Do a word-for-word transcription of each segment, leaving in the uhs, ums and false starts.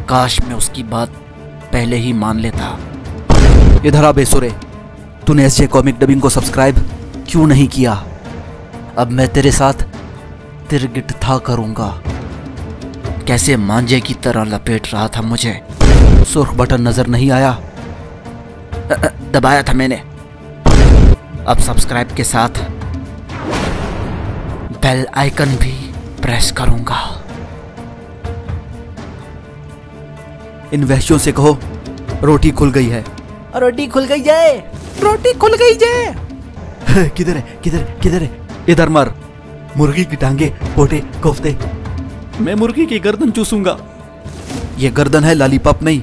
काश मैं उसकी बात पहले ही मान लेता। इधर आ बेसुरे, तूने एस जे कॉमिक डबिंग को सब्सक्राइब क्यों नहीं किया? अब मैं तेरे साथ तिरगिट था करूंगा। कैसे मांझे की तरह लपेट रहा था मुझे। सुर्ख बटन नजर नहीं आया? दबाया था मैंने। अब सब्सक्राइब के साथ बेल आइकन भी प्रेस करूंगा। इन वहशियों से कहो रोटी खुल गई है। रोटी खुल गई है, रोटी खुल गई है। किधर है, किधर किधर है? इधर मर। मुर्गी की टांगे, पोटे, कोफ्ते। मैं मुर्गी की गर्दन चूसूंगा। ये गर्दन है, लॉलीपॉप नहीं।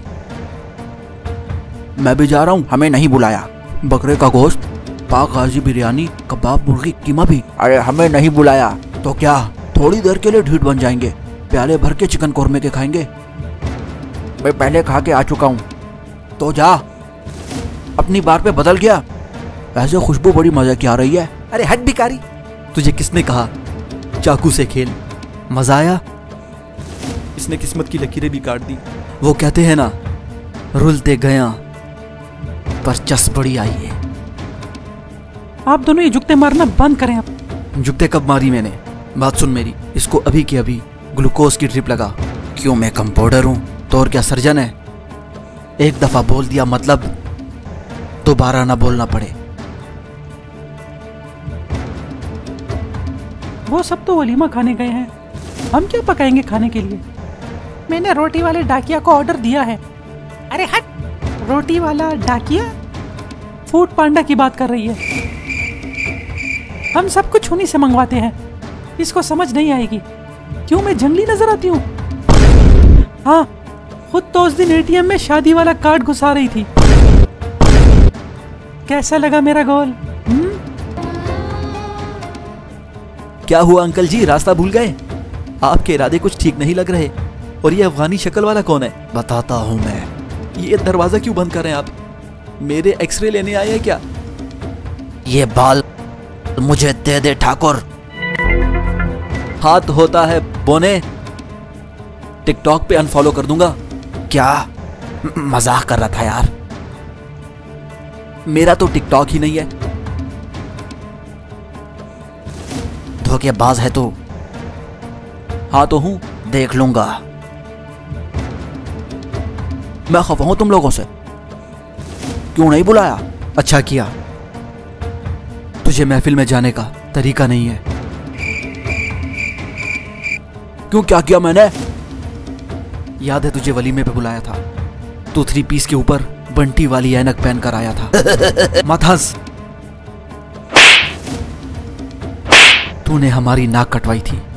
मैं भी जा रहा हूं, हमें नहीं बुलाया। बकरे का गोश्त, पाक गाजी बिरयानी, कबाब, मुर्गी, कीमा भी। अरे हमें नहीं बुलाया तो क्या, थोड़ी देर के लिए ढीठ बन जाएंगे। प्याले भर के चिकन कोरमे के खाएंगे। मैं पहले खा के आ चुका हूं। तो जा, अपनी बार पे बदल गया। ऐसे खुशबू बड़ी मजा की आ रही है। अरे हट भिखारी, तुझे किसने कहा चाकू से खेल? मजा आया? इसने किस्मत की लकीरें भी काट दी। वो कहते हैं ना, रुलते गया पर चस बड़ी आई है। आप दोनों ये जुगते मारना बंद करें। अब जुगते कब मारी मैंने? बात सुन मेरी, इसको अभी के अभी ग्लूकोज की ड्रिप लगा। क्यों, मैं कंपाउंडर हूं तो और क्या सर्जन है? एक दफा बोल दिया मतलब दोबारा ना बोलना पड़े। वो सब तो वलीमा खाने गए हैं, हम क्या पकाएंगे खाने के लिए? मैंने रोटी वाले डाकिया को ऑर्डर दिया है। अरे हट, रोटी वाला डाकिया फूड पांडा की बात कर रही है। हम सब कुछ उन्हीं से मंगवाते हैं। इसको समझ नहीं आएगी। क्यों, मैं जंगली नजर आती हूँ? हाँ, खुद तो उस दिन ए टी एम में शादी वाला कार्ड घुसा रही थी। कैसा लगा मेरा गोल? हुँ? क्या हुआ अंकल जी, रास्ता भूल गए? आपके इरादे कुछ ठीक नहीं लग रहे। और ये अफगानी शक्ल वाला कौन है? बताता हूं मैं। ये दरवाजा क्यों बंद कर रहे हैं आप? मेरे एक्सरे लेने आए हैं क्या? ये बाल मुझे दे दे ठाकुर। हाथ होता है बोने। टिकटॉक पे अनफॉलो कर दूंगा। क्या मजाक कर रहा था यार। मेरा तो टिकटॉक ही नहीं है। धोखेबाज है तू। हाँ तो हूं, देख लूंगा। मैं खफा हूं तुम लोगों से। क्यों नहीं बुलाया? अच्छा किया, तुझे महफिल में जाने का तरीका नहीं है। क्यों, क्या किया मैंने? याद है तुझे वलीमे पे बुलाया था, तू थ्री पीस के ऊपर बंटी वाली ऐनक पहनकर आया था। मत हंस। तूने हमारी नाक कटवाई थी।